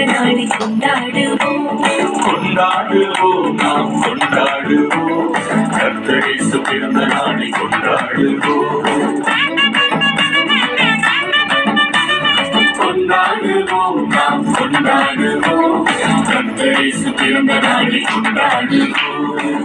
நாளை கொண்டாடுவோம் கொண்டாடுவோம் நாம் கொண்டாடுவோம் கர்த்தர் இயேசு பிறந்த நாளை கொண்டாடுவோம் கொண்டாடுவோம் நாம் கொண்டாடுவோம் கர்த்தர் இயேசு பிறந்த நாளை கொண்டாடுவோம்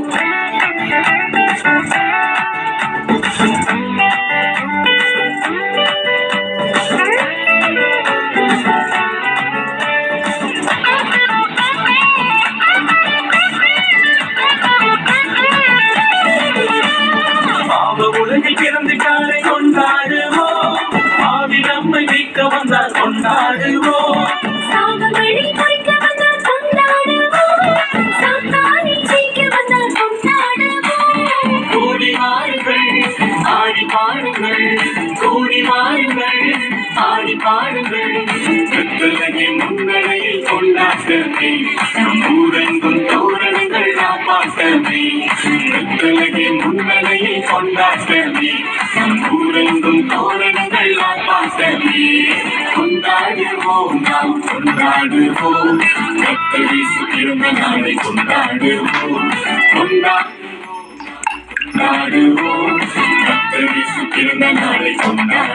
உலகில் பிறந்துட்டாரை கொண்டாடுவோம் ஆவி நம்மை மீட்க வந்தார் கொண்டாடுவோம் சாபங்களை பறிக்க வந்தார் கொண்டாடுவோம் சாத்தானை ஜெயிக்க வந்தார் கொண்டாடுவோம் கூடி வாருங்கள் ஆடி பாடுங்கள் கூடி வாருங்கள் ஆடி பாடுங்கள் கர்த்தரை முன்னணியில் கொண்டாட்டமே ஊரெங்கும் தோரணங்கள் நாம் பார்த்தமே கர்த்தரை முன்னணியில் கொண்டாட்டமே ஊரெங்கும் தோரணங்கள் நாம் பார்த்தமே கொண்டாடுவோம் நாம் கொண்டாடுவோம் கர்த்தர் இயேசு பிறந்த நாளை கொண்டாடுவோம் கொண்டாடுவோம் கர்த்தர் இயேசு பிறந்த நாளை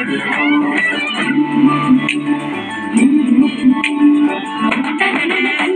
கொண்டாடுவோம்